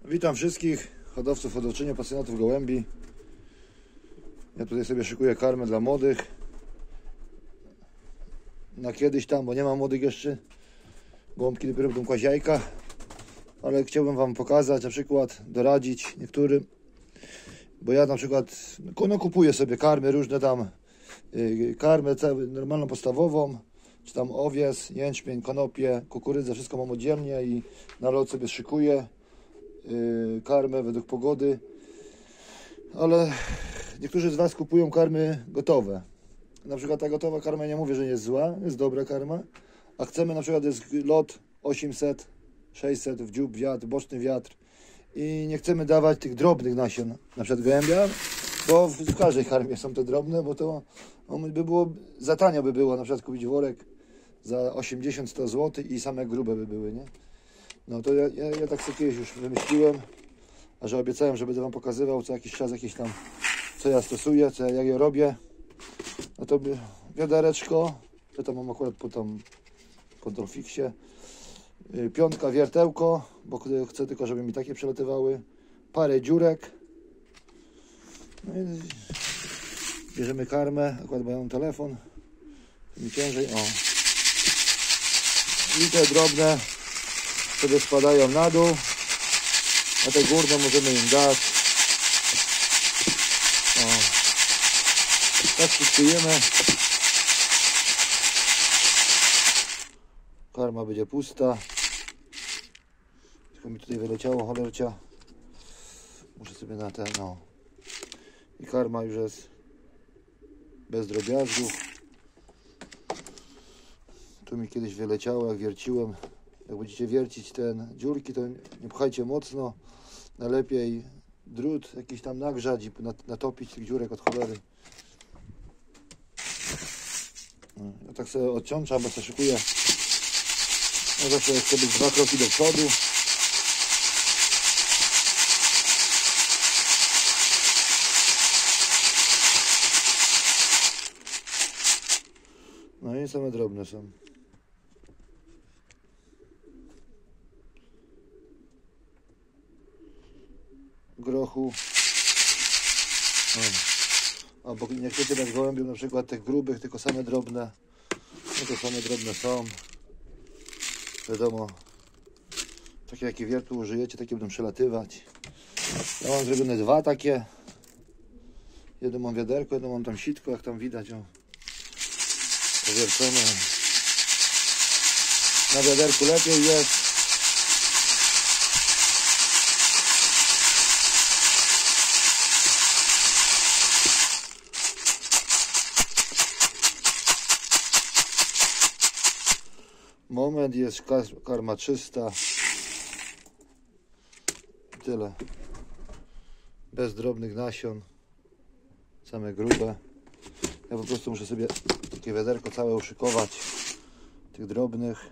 Witam wszystkich hodowców, hodowczynie, pasjonatów gołębi. Ja tutaj sobie szykuję karmę dla młodych. Na kiedyś tam, bo nie ma młodych jeszcze. Gołąbki dopiero będą kłaść jajka. Ale chciałbym wam pokazać, na przykład doradzić niektórym. Bo ja na przykład kupuję sobie karmy różne tam. Karmę normalną, podstawową. Czy tam owies, jęczmień, konopie, kukurydzę. Wszystko mam oddzielnie i na lot sobie szykuję karmę według pogody. Ale niektórzy z was kupują karmy gotowe. Na przykład ta gotowa karma, nie mówię, że nie jest zła, jest dobra karma. A chcemy, na przykład jest lot 800, 600 w dziób, wiatr, boczny wiatr. I nie chcemy dawać tych drobnych nasion, na przykład gołębia, bo w każdej karmie są te drobne, bo to by było, za tanio by było na przykład kupić worek za 80-100 zł i same grube by były, nie? No to ja tak sobie kiedyś już wymyśliłem, a że obiecałem, że będę wam pokazywał co jakiś czas jakieś tam, co ja stosuję, jak ja robię. No to wiadereczko, to tam mam akurat po tą fiksie. Piątka wiertełko, bo chcę tylko, żeby mi takie przelatywały. Parę dziurek. No i bierzemy karmę, akurat mają telefon. Mi ciężej, o. I te drobne sobie spadają na dół, a te górne możemy im dać. O. Tak wszystkujemy. Karma będzie pusta. Tylko mi tutaj wyleciało cholercia. Muszę sobie na ten, no. I karma już jest bez drobiazgów. Tu mi kiedyś wyleciało, jak wierciłem. Jak będziecie wiercić ten dziurki, to nie pchajcie mocno. Najlepiej drut jakiś tam nagrzać i natopić tych dziurek od cholery. Ja tak sobie odciączam, bo sobie szykuję. Ja zawsze chcę być 2 kroki do przodu. No i same drobne są. Grochu. A bo nie chcecie dać gołębiom na przykład tych grubych, tylko same drobne. No to same drobne są. Wiadomo, takie jakie wiertło użyjecie, takie będą przelatywać. Ja mam zrobione 2 takie. Jedno mam wiaderko, jedno mam tam sitko, jak tam widać. O. Powiercone. Na wiaderku lepiej jest. Moment, jest karma czysta. Tyle. Bez drobnych nasion. Same grube. Ja po prostu muszę sobie takie wiaderko całe uszykować. Tych drobnych.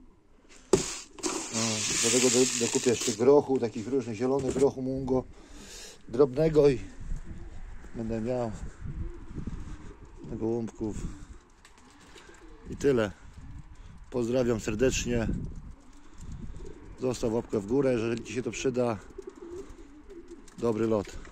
Do tego dokupię jeszcze grochu, takich różnych zielonych grochu mungo. Drobnego i będę miał gołąbków. I tyle. Pozdrawiam serdecznie. Zostaw łapkę w górę, jeżeli ci się to przyda. Dobry lot.